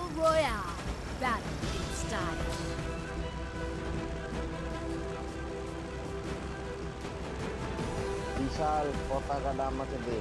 Royale. Battle in style. বিশাল পতাকাটা আমাকে দে।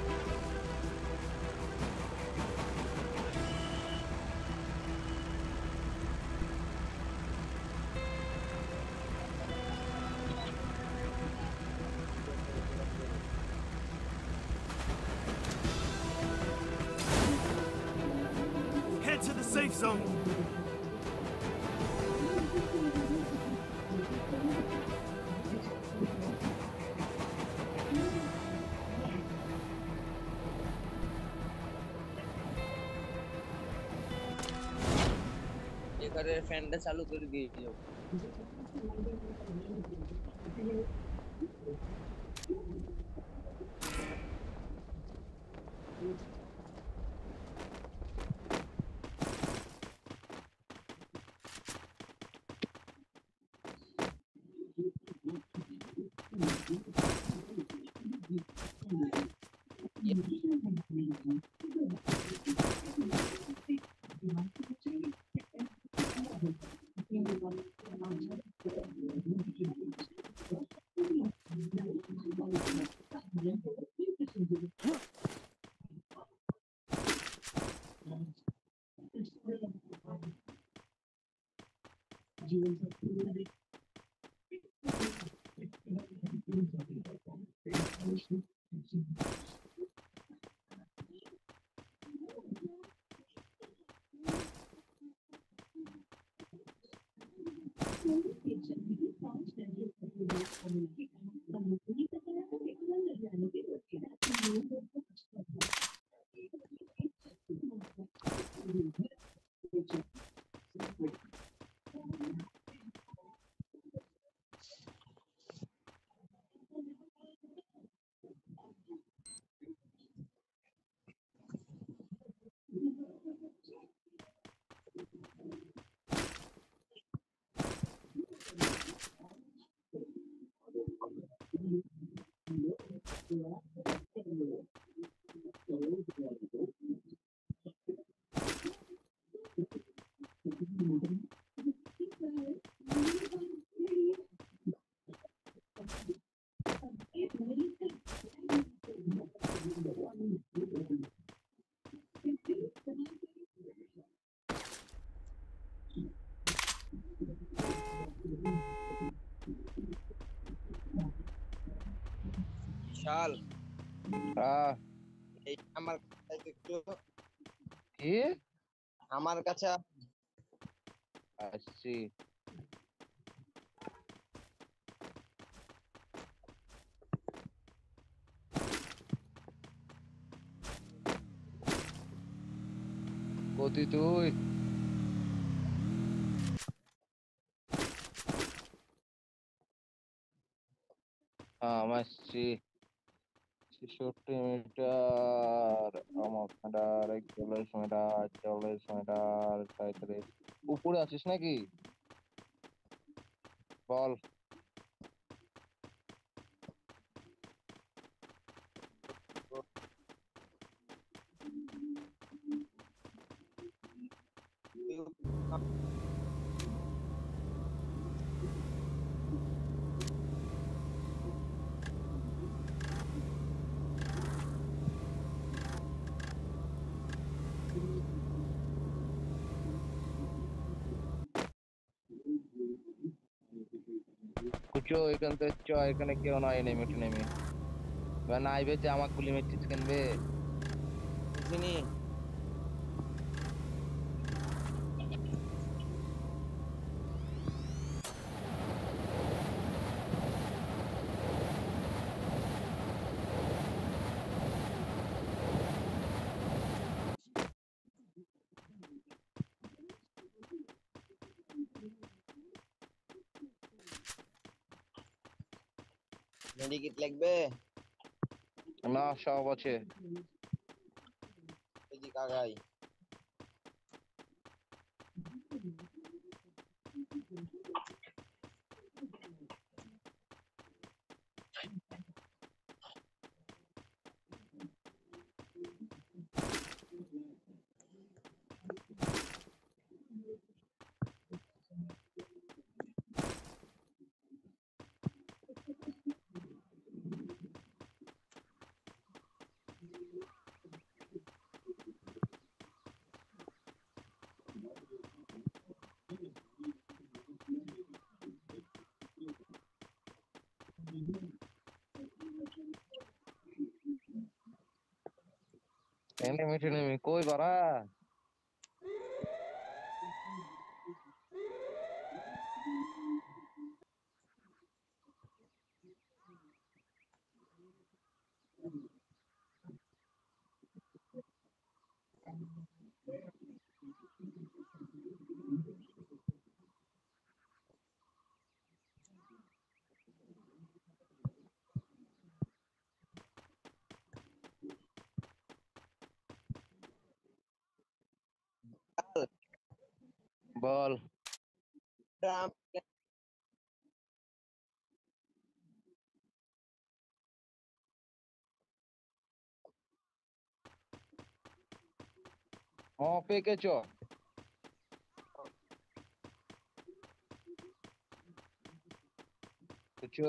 Head to the safe zone. এখানে ফ্যানটা চালু করে দিয়ে যাও। বিশাল এই আমার কাছে একটু কি আমার কাছে আসছি। কতি তুই আসছি 66 মিটার, আমার 41 মিটার, 40 মিটার, 37। উপরে আছিস নাকি? বল। এখান থেকে এখানে কেউ নাই, নেমে নেমে নাইবে যে আমার গুলি মেট্রিক্স কিনবে। বুঝিনি মেডিকেট লাগবে। না, সব আছে। এদিকে আগাই। এনিমি কই বাড়া? বল। পেকেছো কিছু?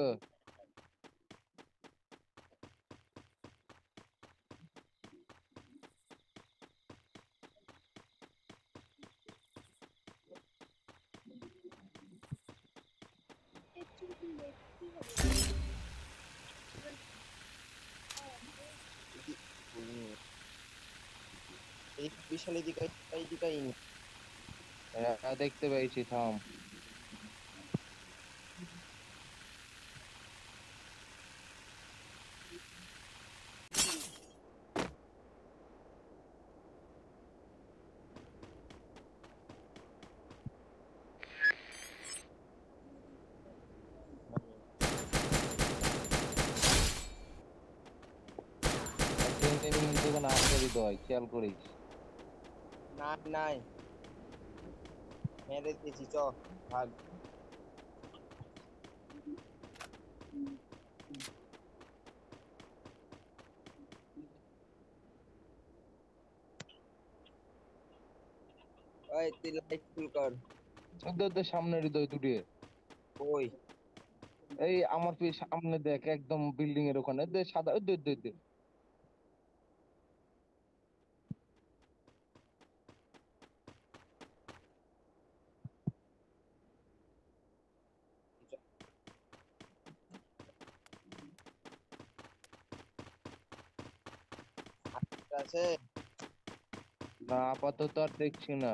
এই বিশাল এদিকে এইদিকে দেখতে পেয়েছি, থাম। না আসতে হৃদয়, খেয়াল করিস। নাই মেরে দিয়েছি, চ ভাগ। ওই তুই লাইট ফুল কর। সামনে হৃদয় দুটিয়ে। ওই এই আমার সামনে দেখ, একদম বিল্ডিং এর ওখানে সাদা। আছে না, আপাতত আর দেখছি না।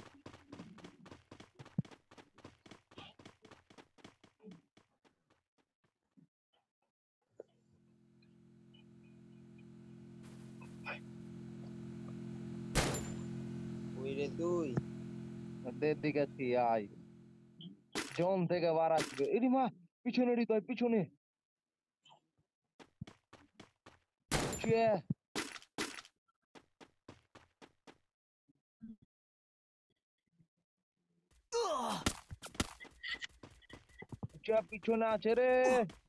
ওই রে তুই দিকে আয়, জোন থেকে বার আসবে। এরি মা, পিছনে হৃদয়, পিছনে। পিছনে আছে রে।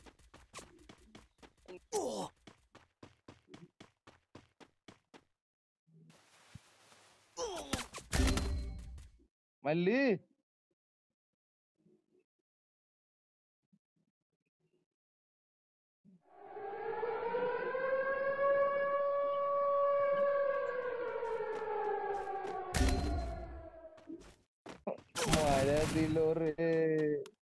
মারলি? মারা দিল রে।